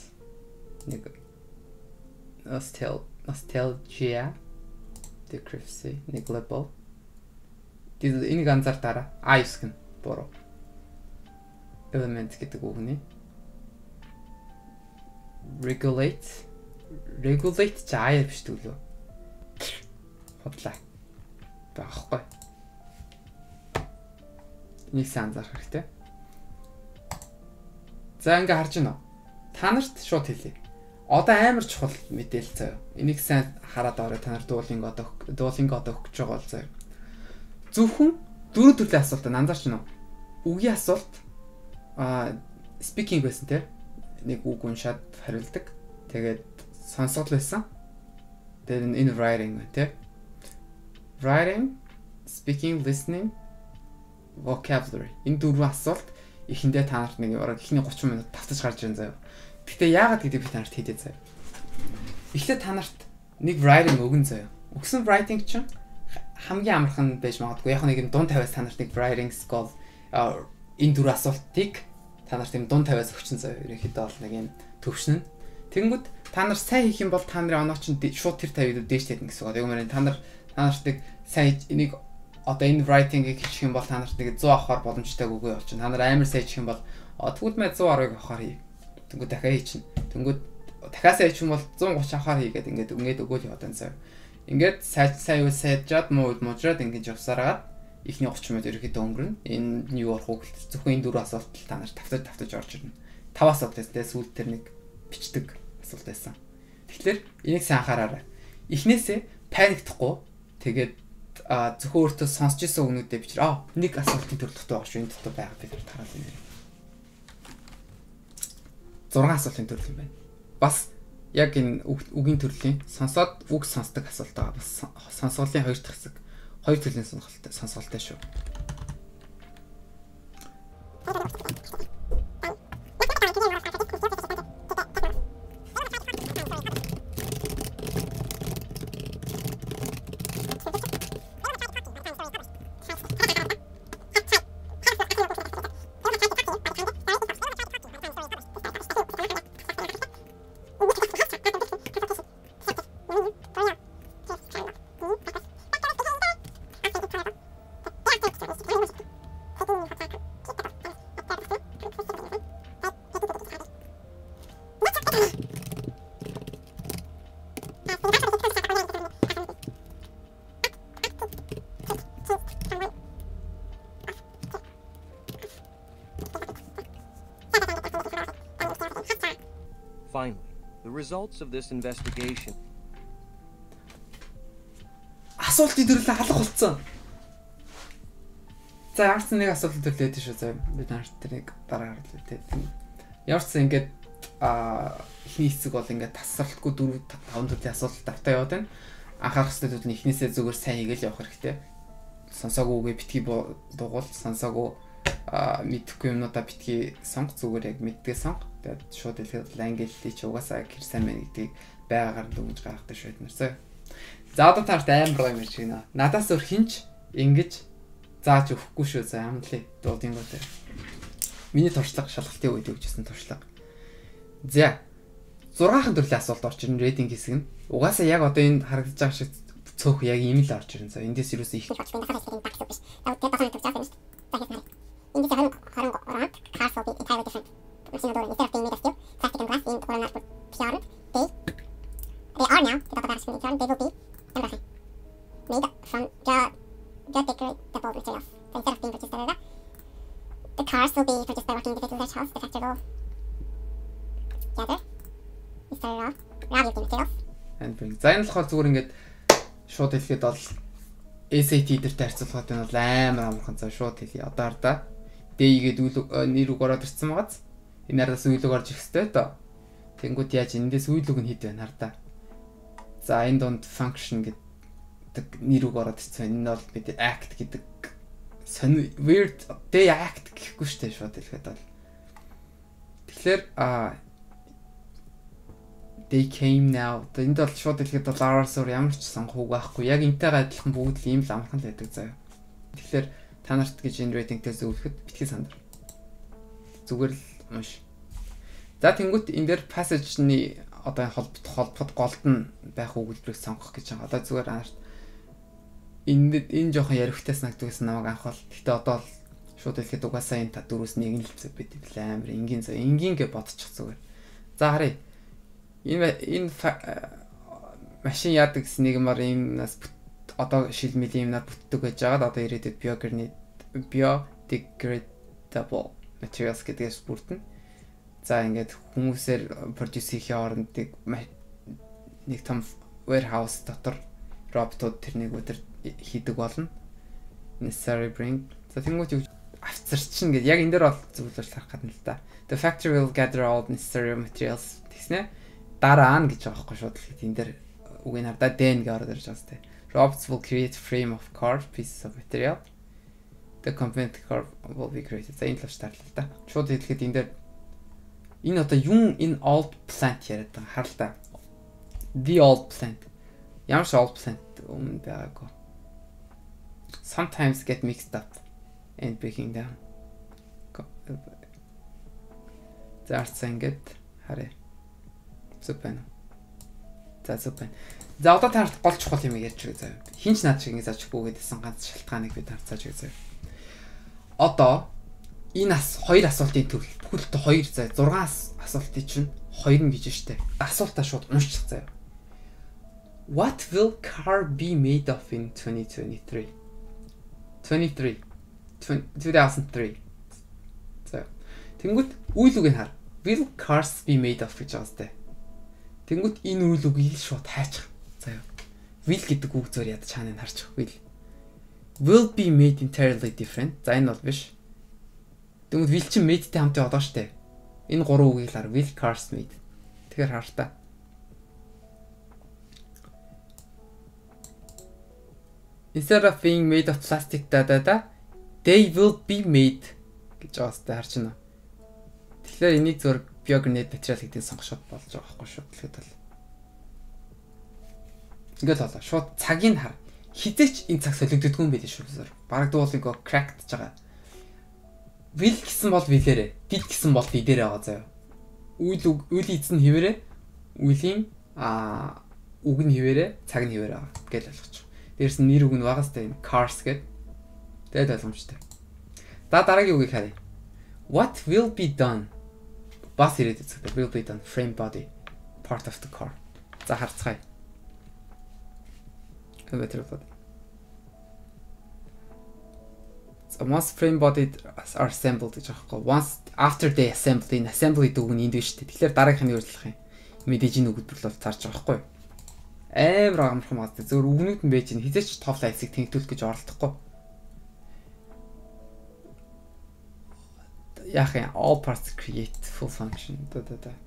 nostal nostalgia, decrypsy, negligible. Энэ ганцаар дараа I үсгэн буруу. Element гэдэг үгний. Regulate, regulate ч аяар биш төлөө. Хотлаа. Баахгүй. Нэг сайн анзаарах хэрэгтэй. За ингээ харж байна уу? Та нарт шууд хэлье. Одоо амар чухал мэдээлэл заяа. Энийг сайн хараад орой та нар дуулинг одоо дуулинг одоо өгч байгаа бол заяа. Зөвхөн дөрөв төрлийн асуултанд анзаарч байна уу? Үгийн асуулт аа speaking байсан те. Нэг үг уншаад хариулдаг. Тэгээд сонсгол байсан. then in writing тэ. Writing, speaking, listening, vocabulary. Энэ дөрвөн асуулт эхэндээ та нарт нэг бараг эхний thirty минут тавтаж гарч ирэн заяа. Гэхдээ яагаад гэдэг би та нарт хэлээ заяа. Эхлээд та нарт нэг writing өгөн заяа. Өгсөн writing чинь хамгийн амархан байж магадгүй. Яг нэг юм дунд тавиас та нарт нэг writing skill энэ дөрвөн асуултыг та нарт юм дунд тавиас өгчин заяа. Ерөнхийдөө бол нэг юм төвшин. Тэнгүүд та нар сайн хийх юм бол та нарын оноо чинь шууд тэр тавиад дээш тавьна гэсэн үг. Яг мөрөнд та нар та нарт нэг сайн энийг одоо энэ writing-ийг хийх юм бол та нарт нэг one hundred авахар боломжтой үгүй болчихно. Та нар амар сайн хийх юм бол тэгвэл мэ one ten авахар хий. Тэнгүүд дахиад хийчин. Тэнгүүд дахиад сайн хийх юм бол one thirty авахар хийгээд ингээд ингээд өгөөл яваад байна. Ингээд сайн сайн үйл сайжаад муу үйл мужраад ингээд явсараад ихний thirty минут ерөөхдөө өнгөрнө. Энэ юу орох вэ? Зөвхөн энэ дөрвөн асуулт та нарт тавтаж тавтаж орж ирнэ. five асуултаас тэ сүүлд тэр нэг бичдэг асуулт байсан. Тэгэхээр энийг сайн анхаараарай. Эхнээсээ паниктахгүй тэгээд зөвхөн өөртөө сонсч ирсэн өгнүүдээ бичрээ. Аа, нэг асуултын төр дотор орж энэ дотор байгаа бид тараал юм. six асуултын төрөл юм байна. Бас яг энэ үгийн төрлийн сонсоод үг сонсдог асуулт байгаа. Бас сонсголын хоёр дахь хэсэг. Хоёр төрлийн сонголттой сонсголтой шүү. Finally, the results of this investigation. Асуултын төрлөө халах болцсон. За ямар ч нэг асуулт төрлөө дээ шүү. За бид нарт тэрийг дараа харлаа тий. Ямар ч ингэж а ихний хэсэг бол ингээд тасралтгүй four five төрлийн асуулт давтаа яваад байна. Анхаарах хэсгүүд нь эхнээсээ зүгээр сайн хийгээл явах хэрэгтэй. Сонсоогүйгээ битгий дугуул, сонсоогүй мэдхгүй юмнуудаа битгий сонг, зүгээр яг мэддгээ сонг. Тэгээд шууд хэлэхэд англи ч угаасаа хэр сайн мэн гэдгийг байгаагаар дүгнж гаргадаг шүү эднэрсээ. За одоо таарт амар юм ирж байна. Надаас өөр хинч ингэж зааж өгөхгүй шүү. За амтлаа дуудынгуудаа. Миний туршлага шалгалтын үед өгчсэн туршлага. За six төрлийн асуулт орж ирнэ рейтинг хэсэг нь. Угаасаа яг одоо энэ харагдаж байгаа шиг цөөх яг ийм л орж ирнэ. За эндээс юусэн их. Энд яг харин харин cars will be entirely different. Instead of instead of being made of steel, plastic and glass in were not pure. They they are now the double glass they will be and graphene made from the biodegradable materials. So instead of being produced by the cars will be produced by working individuals at house. The factory will gather instead of raw building materials. And bring. За энэ болохоор зүгээр ингээд шууд хэлэхэд бол S A T дээртэй харьцуулахад энэ бол амар амархан цаа шууд хэлье. Одоо хардаа D-гээд нэр үг ороод ирсэн байгааз. Энэ хараас үйлэг орж ирэх хэрэгтэй доо. Тэнгүүд яаж эндээс үйлэг нь хэд байна хардаа. За энэ донд function гэдэг нэр үг ороод ирсэн. Энэ бол бид act гэдэг сони weird D act гэхгүй шүү дээ шууд хэлэхэд бол. Тэгэхээр а they came now. Энд бол шууд хэлэхэд бол R-аар ямар ч сонгох байхгүй. Яг энтэйгээ адилхан бүгд л ийм л амархан л байдаг заяа. Тэгэхээр та нарт гэж энэ рейтингтэй зөвлөхөд битгий сандар. Зүгээр л маш. За тэнгуут энэ дээр passage-ны одоо холбот холбот голд нь байх өгүүлбэрийг сонгох гэж байгаа. Одоо зүгээр анарт энэ энэ жоохон ярихтай санагддагс намайг анх бол. Гэтэ одоо л шууд хэлэхэд угаасаа энэ та дөрвөөс нэг нь л бид амар энгийн зөө энгийн гэ бодчих зүгээр. За харъя. Энэ энэ машин яадаг гэсэн нэг мар юмнаас одоо шилмэлийн юмнаар бүтдэг байж байгаа. Одоо ирээдүйд biodegradable materials гэдгээс бүрдэнэ. За ингээд хүмүүсээр produce хийхээ оронд нэг том warehouse дотор роботууд тэрнийг өдөр хийдэг болно. Necessary bring. За тэнгуут юу авцарчин гэдэг яг энэ дээр бол зөвлөж харах гадна л да. The factory will gather all necessary materials гэснэ. Дараа нь гэж байгаа байхгүй шууд л энэ дээр үгийг хардаа then гэж ороод ирж байгаа сте. Robots will create frame of car pieces of material. The component car will be created. За энэ л шаардлага л да. Шууд хэлэхэд энэ дээр энэ одоо юм энэ old plant яриад байгаа харалтаа. The old plant. Ямар ч old plant өмнө байгаагүй. Sometimes get mixed up and breaking down. Заарцсан ингээд харъя. Зүг байна. За зүг байна. За одоо таарт гол чухал юм ярьж байгаа заяа. Хинч наад шиг ингэж ачихгүй гэдсэн ганц шалтгааныг би таарцааж байгаа заяа. Одоо энэ ас хоёр асуултын төрөл бүхэлдээ хоёр заяа зургаан асуултыг чинь хоёр нь гэж штэ. Асуултаа шууд уншчих заяа. What will car be made of in twenty twenty-three? twenty-three. two thousand three. За. Тэнгүүт үйл үг нь хар. Will cars be made of гэж байгаа сте. Тэнгүүт энэ үйл үгийг шууд хайчих. Заяа. Will гэдэг үг зөөр яд чааныг харчих. Will. Will be made entirely different. За энэ бол биш. Тэнгүүт will чи made-тэй хамтын одоо штэ. Энэ гурван үгийг лар will cars made. Тэгэхээр хартаа. Instead of being made of plastic da da da, they will be made гэж байгаа сте харж байна. Тэгэхээр энийг зөв biogranate материал гэдэг сонгоход болж байгаа байхгүй шүү. Тэгэхэд бол ингээл болоо. Шууд цагийг хар. Хизээч энэ цаг солигддоггүй юм байл шүү зөв. Бараг дуулыг cracked гэж байгаа. Will гэсэн бол will-ээрээ, did гэсэн бол did-ээрээ байгаа заяа. Үйл үйл эзэн хэвээрээ, үлийн аа үг нь хэвээрээ, цаг нь хэвээрээ байгаа гэж ойлгочих. Дээрс нь нэр үг нь багастай энэ cars гэдэг. Тэгээд ойлгомжтой. За дараагийн үгийг харъя. What will be done? Бас ирээд үзэхдээ will be done frame body part of the car. За харцгаая. Better body. So once frame body are assembled гэж аахгүй. Once after they assembled in assembly дүүг нь энд биш үү. Тэгэхээр дараагийнх нь юу болох юм? Мэдээж энэ үгдэл бол зарж байгаа байхгүй. Амар амархан магадгүй. Зөвөр үгнүүд нь байж ин хизээч товл айсыг тэнхтүүлэх гэж оролдохгүй. Яах юм? All parts create full function. Да да да.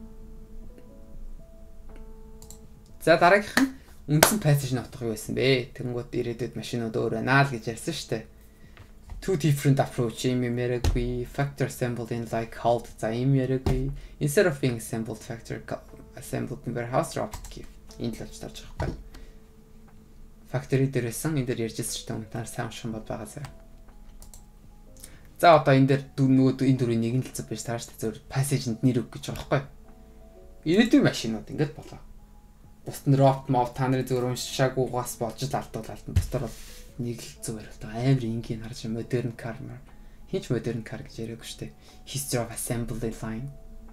За дараагийнх нь үндсэн passage нотох юу байсан бэ? Тэнгууд ирээдүйд машинууд өөр байна л гэж ярьсан шүү дээ. Two different approach юм яриаггүй. Factor assembled in like hold за юм яриаггүй. Instead of being assembled factor assembled in warehouse robot key. Энд л болж тарж байгаа байхгүй. Factory дээр байсан. Энд дээр ярьжсэн шүү дээ. Үнээр сайн шин бод байгаа заа. За одоо энэ дээр нөгөө энэ дөрвийн нэг нь л зөв биш тааш зөв passage-д нэр өг гэж байгаа байхгүй. Ирээдүйн машинууд ингэж болоо. Бусд нь robot мов та нарын зөв уншаагүйгаас болж л алдуулаад нь бусдаар бол нэг л зөв барилтаа амар ингийн харж modern car хинч modern car гэж яриаг штэ. History of assembly line.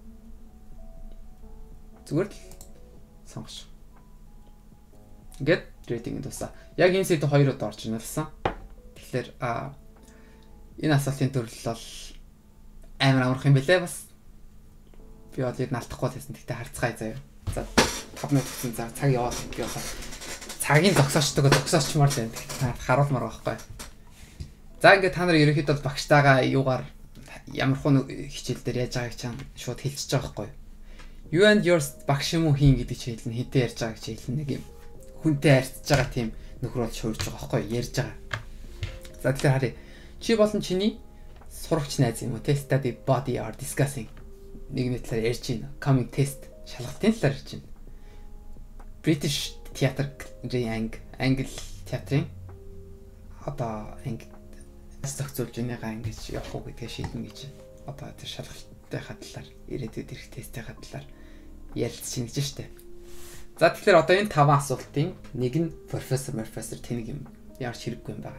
Зүгээр л сонгоч. Ингээд рейтинг дуусаа. Яг энэ сэдв хоёр удаа орж ирсэн. Тэгэхээр а энэ асуултын төрөл бол амар амарх юм бэлээ бас. Би бол яг наалтахгүй байсан. Тэгтээ харцгаая заяа. За тавд минут гэсэн цаг цаг яваад би болоо. Цагийн зогсоочтойгоо зогсоочмаар л байна. Тэгтээ харуулмаар байхгүй. За ингээд та нар ерөнхийдөө багштайгаа юугаар ямар хүн хичээл дээр яаж байгааг чам шууд хэлчихэж байгаа байхгүй. You and your багш юм уу хийн гэдэг чийлэл нь хинтээ ярьж байгаа гэж хэлнэ нэг юм. Хүнтэй харьцаж байгаа тийм нөхөр бол шуурж байгаа байхгүй ярьж байгаа. За тэгэхээр харъя. Чи болон чиний сурагч найз юм уу те study body are discussing нэг нэг талаар ярьж байна. Coming test шалгалтын талаар ярьж байна. British театрын анги англи театрын одоо анги зохицуулж байгааг ингэж явах уу гэдгээ шийднэ гэж одоо тэр шалгалтын хадлаар ирээдүйд ирэх тестийн хадлаар ярилцж ингэж штэ. За тэгэхээр одоо энэ таван асуултын нэг нь профессор профессор тэнэг юм ямар ч хэрэггүй юм байна.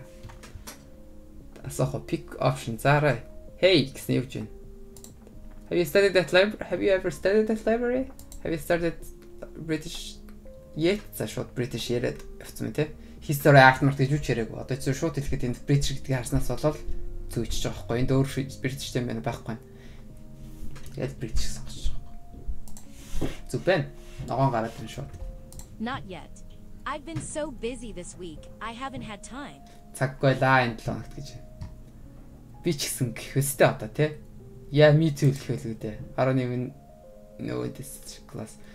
Асуух pick option зараа. Hey гэсэн юу гэж байна. Have you studied that library? Have you ever studied that library? Have you started British yet? За шууд British яриад явцсан мэ те. History art март гэж үуч яриаг. Одоо зөв шууд хэлэхэд энэ British гэдгийг харснаас болол зүйчж байгаа байхгүй. Энд өөр British юм байна байхгүй. Яг British сонгож байгаа. Зүг байна. Ногоон гараад байна шууд. Not yet. I've been so busy this week. I haven't had time. Цаггүй лаа энэ долоо ногт гэж. Би ч гэсэн гэхөөстэй одоо тий. Яа ми түү хэлэх байлгүй дээ. eleven нөгөө дэс класс.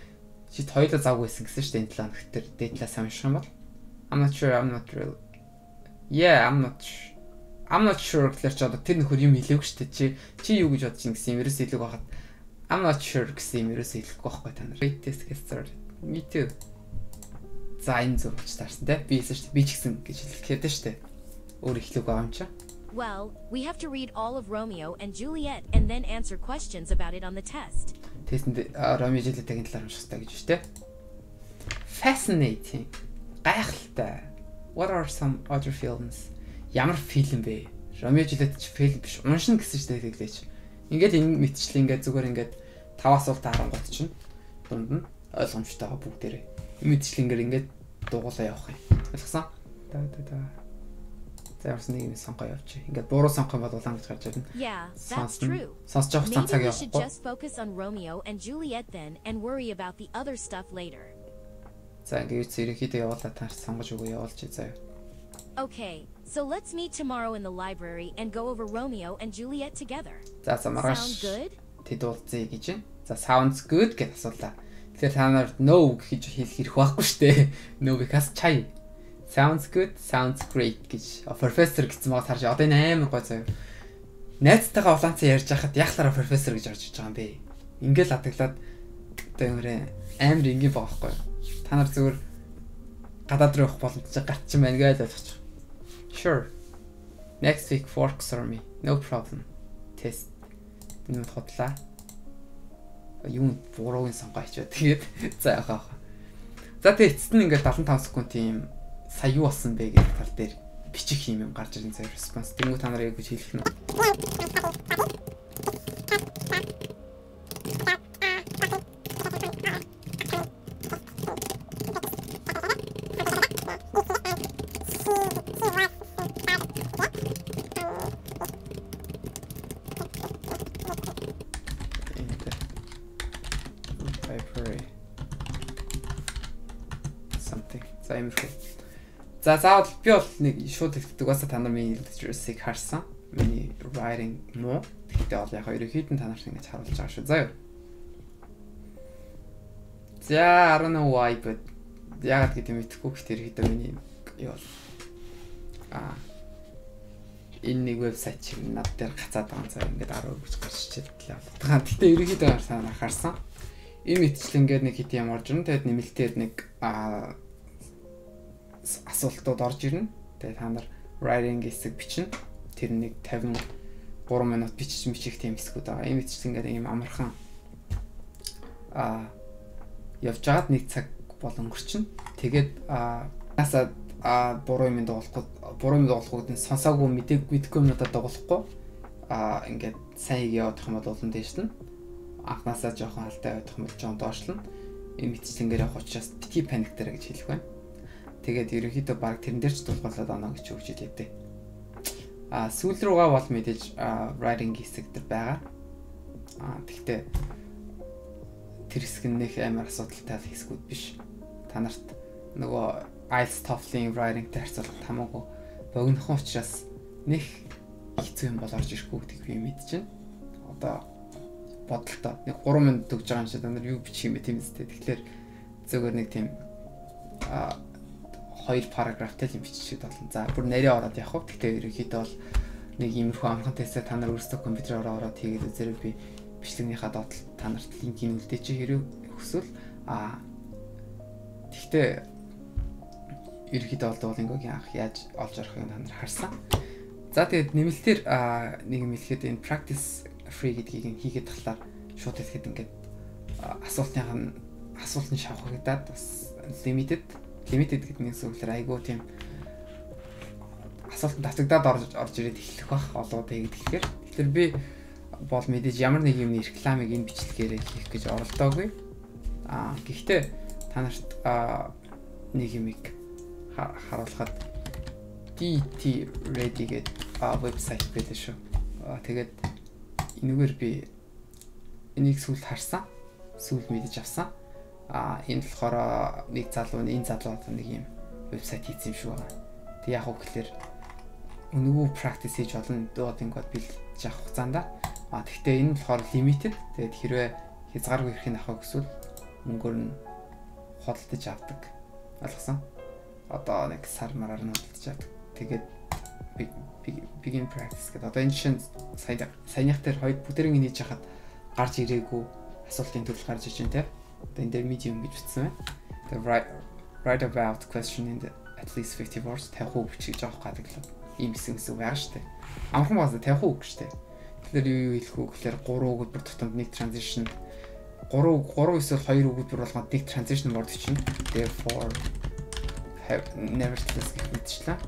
чи хоёулаа завгүй байсан гэсэн шүү дээ энэ талаа гэхдээ дээдлээ сайн унших юм бол I'm not sure I'm not real. Yeah, I'm not I'm not sure гэхэлэр ч одоо тэр нөхөр юм хэлээгүй шүү дээ. Чи чи юу гэж бодож ин гэсэн юм ерөөсөө хэлээг байхад I'm not sure гэсэн юм ерөөсөө хэлэхгүй байхгүй та нар. Wait test get started. Me too. За энэ зөв болж таарсан те. Би хэлсэн шүү дээ. Би ч гэсэн гэж хэлэхэд шүү дээ. Өөр эхлэх байгаа юм чи. Well, we have to read all of Romeo and Juliet and then answer questions about it on the test. Тэсэнд Ромео Жулиетийн талаар унших хэрэгтэй гэж шүү дээ. Fascinating. Гайхалтай. What are some other films? Ямар фильм бэ? Ромео Жулиет ч фильм биш. Уншина гэсэн шүү дээ тэглээч. Ингээд энэ мэтчлэн ингээд зүгээр ингээд тав асуулт харангуут чинь дунд нь ойлгомжтойгоо бүгдээрээ. Мэтчлэнгээр ингээд дугуулаа явах юм. Ойлгосон? Да да да. Заарс нэг юм сонгоо явчих. Ингээд буруу сонгох юм бол улаан гэж гарч ирнэ. Yeah, that's true. Сонсож явах цаг Maybe we явах. should just focus on Romeo and Juliet then and worry about the other stuff later. За ингээд зэрэгийдээ явуулаад таарч сонгож өгөө явуулчих заяа. Okay, so let's meet tomorrow in the library and go over Romeo and Juliet together. За за маргааш. Sound good? Тэд уулзъя гэж байна. За sounds good гэж асуулаа. Тэгэхээр та нар no гэж хэлэх хэрэг байхгүй шүү дээ. No because chai. Sounds good, sounds great гэж профессор гэсэн маа харж одоо энэ амар гой заяа. Найзтайгаа улаанцаа ярьж байхад яхалаараа профессор гэж орж иж байгаа юм бэ. Ингээл атаглаад одоо юмрээ амар ингийн байгаа байхгүй. Та нар зүгээр гадаад руу явах боломж гарчин байна гэж ойлгочих. Sure. Next week works for me. No problem. Test. Энэ хотлаа. Юу буруугийн сонгоо хийчихээ. Тэгээд за яхаа. За тэгээд эцэст нь ингээд seventy-five секунд тийм сая юу болсон бэ гэх тал дээр бичих юм гарч ирэн заяа response. Тэнгүү та нарыг гэж хэлэх нь. Something. За иймэрхүү. За заавал би бол нэг шууд ихдэг басаа та нар миний literacy-г харсан. Миний writing муу. Тэгтээ бол яг ерөөхдөө та нарт ингэж харуулж байгаа шүү. Заяа. За I don't know why but яг гэдэг юм итгэхгүй гэхдээ ерөөхдөө миний юу бол аа энэ нэг вебсайт шиг над дээр гацаад байгаа цаа ингээд ten гэж гарч чийлээ. Тэгтээ ерөөхдөө та нар харсан. Энэ мэтчлэн ингээд нэг хит юм орж ирнэ. Тэгэд нэмэлтээр нэг аа асуултууд орж ирнэ. Тэгээ та нар writing хэсэг бичнэ. Тэр нэг fifty-three минут бичиж мичих тийм хэсгүүд байгаа. Ийм бичсэн ингээд ийм амархан аа явж байгаад нэг цаг бол өнгөрчнө. Тэгээд аа насаа аа буруу юм дуулахгүй буруу юм дуулахгүй сонсоогүй мэдээгүй мэдгүй юмудаа дуулахгүй аа ингээд сайн явах юм бол улан дээшлэн анхнаасаа жоохон алтай явах юм бол жоон доошлно. Ийм бичсэнгээр явах учраас бити паник дээр гэж хэлэх байна. Тэгээд ерөнхийдөө баг тэрэн дээр ч тулгуурлаад оноо гэж өгч хэлээ. А сүүл рүүгээ бол мэдээж writing хэсэг дээр байгаа. А тэгтээ тэр хэсэг нь нэг амар асуудалтай хэсгүүд биш. Та нарт нөгөө I E L T S TOEFL-ийн writing-тэй харьцуулахад хамаагүй богинохон учраас нэг хэцүү юм бол орж ирэхгүй гэдгийг би мэдчихэв. Одоо бодолтой нэг three минут өгж байгаа юм шиг та нар юу бичих юм бэ тийм үстэй. Тэгэхээр зөвхөн нэг тийм а хоёр параграфтай юм бичиж болно. За бүр нарийн ороод явах. Гэхдээ ерөнхийдөө бол нэг иймэрхүү амархан тестээ та нар өөрсдөө компьютероор ороод хийгээд үзэрэй би бичлэгнийхаа доод та нарт линкийг үлдээч хэрэг хүсвэл а тэгтээ ерөнхийдөө бол Duolingo-гийн анх яаж олж орохыг та нар харсан. За тэгээд нэмэлтээр нэг юм хэлэхэд энэ practice free гэдгийг хийгээд тахлаар шууд хэлэхэд ингээд асуултынх нь асуулт нь шавхагдаад бас limited limited гэдэг нь зөвхөн айгуу тийм асуулт татагдаад орж орж ирээд эхлэх бах олоо тэгээд тэгэхээр тэгэхээр би бол мэдээж ямар нэг юм рекламыг энэ бичлэгээр хийх гэж оролдоогүй. Аа гэхдээ та нарт нэг юмыг харуулхад ди ти ready гэдэг вебсайт байлаа шүү. Тэгээд энэгээр би энийг сүүл харсан. Сүүл мэдэж авсан. А энэ болохоор нэг залуу энэ залуу нэг юм вебсайт хийсэн юм шиг байна. Тэг яг уу гэхэлэр өнгөө practice хийж олон Duolingo-д бэлдэж авах хугацаанд а тэгтээ энэ болохоор limited. Тэгээд хэрвээ хязгааргүй эрхийг авах гэсэн мөнгөөр нь худалдаж авдаг. Ойлгосон? Одоо нэг сар мараар нь худалдаж авдаг. Тэгээд begin practice гэдэг. Одоо энэ жишээ сайн саяных дээр хоёр бүгдэрийг хийж хахад гарч ирээгүй асуултын төрөл гарч иж байна те. Одоо энэ дээр medium гэж бичсэн байна. Тэгээд write write about question in the at least fifty words тавих уу бичиж авах гэдэг л ийм хэсэг хэсэг байгаа шүү дээ. Амархан багсаа тавих уу гэж дээ. Тэгэхээр юу юу хэлэх үү гэхээр гурван өгүүлбэр тутамд нэг transition гурван гурван эсвэл хоёр өгүүлбэр болгоод нэг transition word чинь therefore have nevertheless гэх мэтчлээ.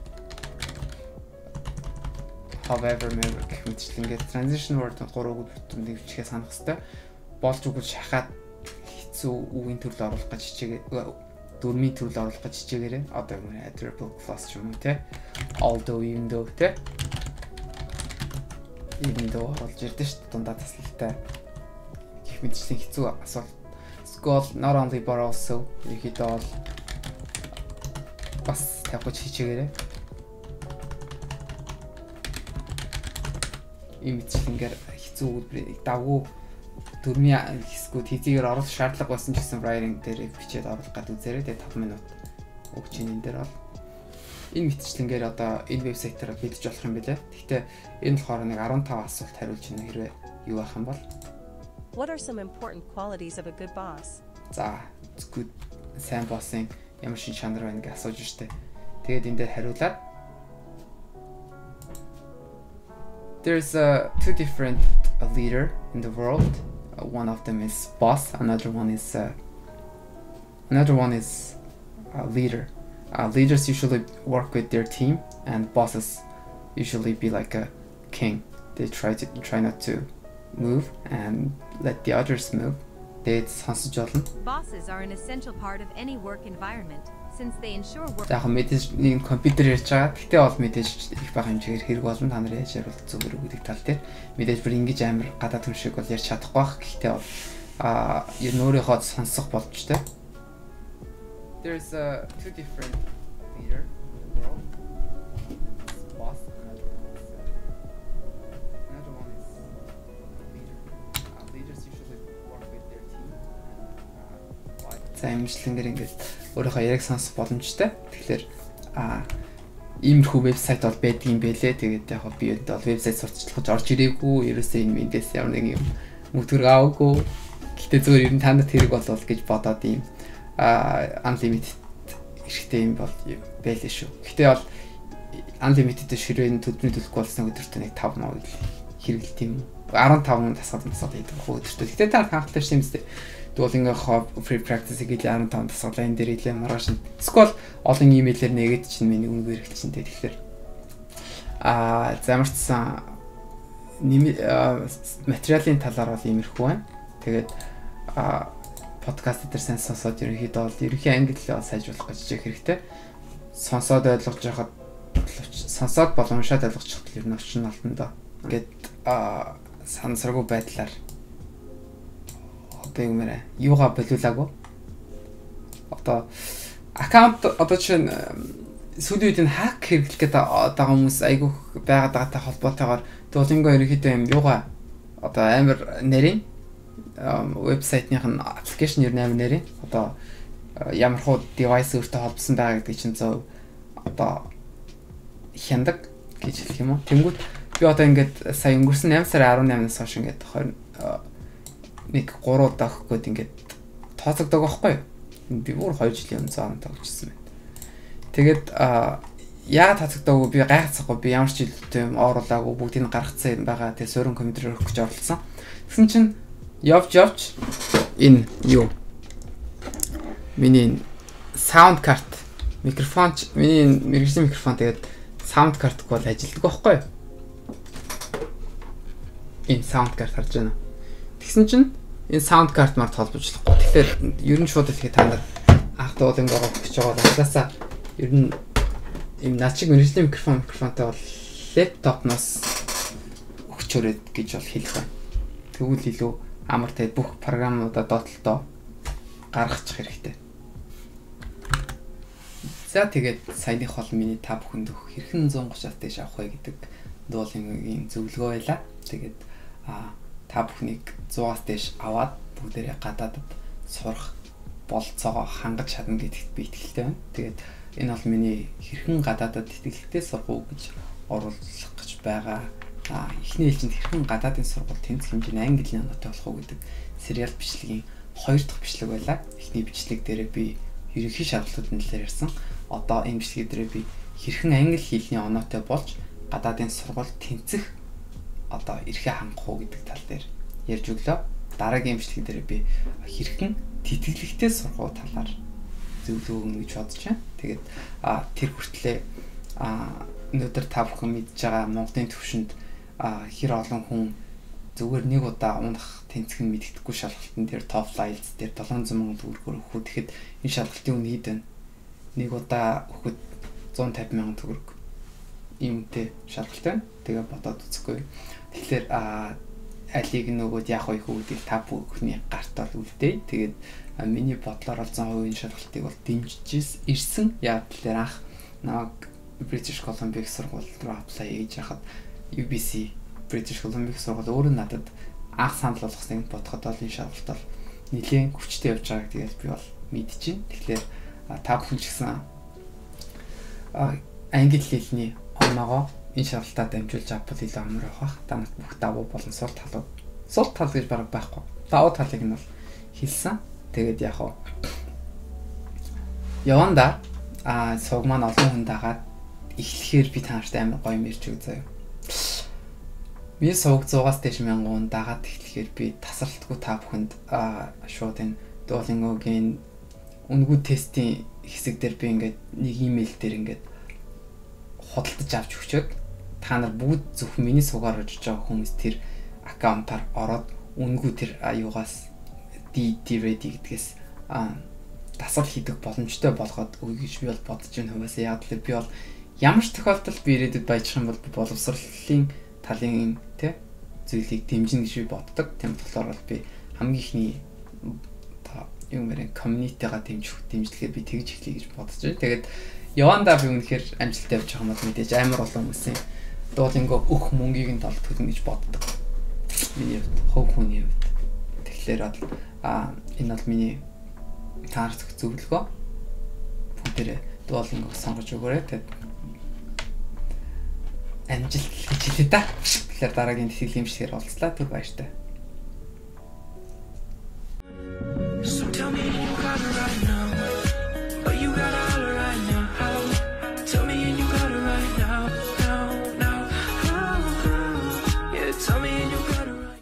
However never гэх мэтчлэн ингээд transition word гурван өгүүлбэр тутамд нэг бичгээ санах хэрэгтэй. Болж үгүй шахаад хэцүү үгийн төрөл оруулах гэж хичээгээ дөрмийн төрөл оруулах гэж хичээгээрээ одоо юм adverbial clause ч юм уу те although even though те even though оруулж ирдэ шүү дээ дундаа таслалтай гэх мэтчлэн хэцүү асуулт. School not only but also ихэд бол бас тавьж хичээгээрээ ийм мэтчлэнгээр хэцүү өгүүлбэрийг давгүй дөрмийн хэсгүүд хийзээр оруулах шаардлага байсан ч гэсэн writing дээр бичээд оруулах гэдэг үзээрэй. Тэгээ five минут өгч ин энэ дээр бол энэ мэтчлэнгээр одоо энэ вебсайтаараа бэлдэж болох юм билээ. Гэхдээ энэ болохоор нэг fifteen асуулт хариулж байна хэрвээ юу авах юм бол. What are some important qualities of a good boss? За, good сайн боссын ямар шин чанар байна гэж асууж штэ. Тэгээд энэ дээр хариулаад There's uh, two different uh, leader in the world. Uh, one of them is boss. Another one is uh, another one is a leader. Uh, leaders usually work with their team, and bosses usually be like a king. They try to try not to move and let the others move. They сонсож болно. Bosses are an essential part of any work environment since they ensure work. За яг мэдээж нэг компьютер ярьж байгаа. Гэхдээ бол мэдээж их бага хэмжээгээр хэрэг болно. Та нар яаж яривал зүгээр гэдэг тал дээр мэдээж бүр ингэж амар гадаад юм шиг бол ярьж чадахгүй бах. Гэхдээ бол аа ер нь өөрийнхөө сонсох болж тээ. There's a two different leader in the world. Boss and another one is leader. Uh, leaders usually work with their team. За имжлэнгэр ингэж өөрийнхөө яриг сонсох боломжтой. Тэгэхээр аа иймэрхүү вебсайт бол байдгийн байлээ. Тэгээд яг би өдөө бол вебсайт сурталчилгаж орж ирээгүй. Ерөөсөө энэ мэндээс ямар нэг юм мөнгө аваагүй. Гэтэ зүгээр ер нь танад хэрэг болвол гэж бодоод ийм аа unlimited хэрэгтэй юм бол байлээ шүү. Гэтэ бол unlimited ширээний төлбөрийн төлөхгүй болсон өдөртөө нэг five ноог хэрэгэлт юм. fifteen тасгал тасгал хийдэг өдөртөө. Гэтэ та хангалттай юм зү. Duolingo free practice гэж fifteen тасгалаа энэ дээр илээ маргааш. Эсвэл олон имэйлээр нэгэд чинь миний үнэгээр хэлчихсэн дээ. Тэгэхээр аа замарчсан материалын талаар бол иймэрхүү байна. Тэгээд аа подкаст дээр сайн сонсоод ерөнхийдөө бол ерөнхий англи хэлээ сайжруулах гэж хичээх хэрэгтэй. Сонсоод ойлгож яхад сонсоод болон уншаад ойлгож яхад ер нь очно алтан доо. Ингээд аа сансраггүй байдлаар одоо юм ярэ юугаа болиулаагүй. Одоо аккаунт одоо чинь сүүлийн үед нь хак хэрэглэх гэдэг одоо хүмүүс айгүй байгаад байгаатай холбоотойгоор Duolingo ерөнхийдөө юм юугаа одоо амар нарийн вебсайтных нь аппликейшн ер нь амар нарийн одоо ямар хуу девайс өөртөө холбосон байгаа гэдэг чинь зөв одоо хяндаг гэж хэлэх юм уу. Тэнгүүт би одоо ингээд сая өнгөрсөн eight сарын eighteen-наас хойш ингээд нэг three удаа өгөхөд ингээд тооцогдог байхгүй юу? Би бүр two жилийн өмнө зам тогтчихсан байна. Тэгээд яа тооцогдоогүй би гайхацсахгүй би ямар ч жилтэй юм оруулаагүй бүгдийг нь гаргацсан юм байгаа. Тэгээд суурин компьютер өгөх гэж оролцсон. Тэгсэн чинь явж явж энэ юу? Миний sound card микрофон миний мэргэжлийн микрофон тэгээд sound card бол ажилтдаг байхгүй юу? Энэ sound card харж байна. Тэгсэн чинь энэ sound card мар толбочлохгүй. Тэгэхээр ер нь шууд ихэд та нар анх Duolingo гэж байгаа угаасаа ер нь ийм начиг мэргэжлийн микрофон микрофонтой бол лэптопноос өгчөөрэй гэж бол хэлэх байна. Тэгвэл илүү амар та бүх програмуудаа доотлолтоо гаргачих хэрэгтэй. За тэгээд саяных бол миний та бүхэнд өгөх хэрхэн one thirty-аас дээш авах вэ гэдэг Duolingo-гийн зөвлөгөө байлаа. Тэгээд аа та бүхнийг one hundred-аас дээш аваад бүгдээрээ гадаадд сурах болцоогоо хангаж чадна гэдэгт би итгэлтэй байна. Тэгээд энэ бол миний хэрхэн гадаадад тэтгэлэгтэй сургуу гэж оруулах гэж байгаа. А эхний ээлжинд хэрхэн гадаадын сургууль тэнцэх хэмжээний англи хэлний оноотой болох уу гэдэг сериал бичлэгийн хоёр дахь бичлэг байлаа. Эхний бичлэг дээр би ерөнхий шаардлагуудын талаар ярьсан. Одоо энэ бичлэг дээр би хэрхэн англи хэлний оноотой болж гадаадын сургууль тэнцэх одоо эрхээ хангах уу гэдэг тал дээр ярьж өглөө. Дараагийн бичлэг дээр би хэрхэн тэтгэлэгтэй сургууль талаар зөвлөгөө өгнө гэж бодож байна. Тэгээд а тэр хүртлээр а өнөөдөр та бүхэн мэдж байгаа Монголын төвшөнд хэр олон хүн зүгээр нэг удаа унах тэнцэх нь мэддэхгүй шалгалтын дээр топ IELTS дээр долоон зуун мянган төгрөгөөр өгөхөд тэгэхэд энэ шалгалтын үн хэд вэ? Нэг удаа өгөхөд зуун тавин мянган төгрөг иймтэй шалгалт байна. Тэгээ бодоод үзэхгүй. Тэгэхээр а алиг нөгөөд яах вэ гэдгийг та бүхний гарт бол үлдээе. Тэгээд миний бодлоор бол цаан хувийн шалгалтыг бол дэмжиж ирсэн. Яг тэгэхээр анх намайг British Columbia сургууль руу apply хийж яхад U B C British Columbia сургууль өөрөө надад анх санал болгосныг бодоход бол энэ шалгалт бол нэлээд хүчтэй явж байгааг тэгээд би бол мэдчихээн. Тэгэхээр та бүхэн ч гэсэн англи хэлний оноогоо энэ шалгалтад дамжуулж авбал илүү амар байх. Та нарт бүх давуу болон сул талууд сул тал гэж бараг байхгүй. Давуу талыг нь бол хэлсэн. Тэгээд яг хоо яванда а сууг маань олон хүн дагаад эхлэхээр би та нарт амар гоё мэрч үг заяа. Би сууг зугаас дэш мянган дагаад эхлэхээр би тасралтгүй та бүхэнд шууд энэ Duolingo-гийн үнэгүй тестийн хэсэг дээр би ингээд нэг имэйл дээр ингээд худалдаж авч өгчөөд та нар бүгд зөвхөн миний суугаар орж байгаа хүмүүс тэр аккаунтаар ороод үнэгүй тэр аюугаас D D ready гэдгээс дасгал хийдэг боломжтой болгоод өгье гэж би бол бодож байна. Хувьяасаа яг л би бол ямар ч тохиолдолд би ирээдүйд баяжих юм бол боловсролын талын тэ зүйлийг дэмжинэ гэж би боддог. Тийм болохоор бол би хамгийн ихний юм мэрэн community-га дэмжих дэмжлэгээ би тэгж эхлэе гэж бодож байна. Тэгээд явандаа би үнэхээр амжилттай явж байгаа юм бол мэдээж амар олон хүмүүсийн Duolingo өөх мөнгийг нь толд төлнө гэж боддог. Миний хувь хүний хувьд. Тэгэхээр бол а энэ бол миний таарч зөвлөгөө. Бүгдээрээ Duolingo сонгож өгөөрэй. Тэгээд амжилт гэж хэлээ да. Тэгэхээр дараагийн тэтгэлийн имжлэгээр уулзлаа. Түр баяртай. So tell me you got it right now.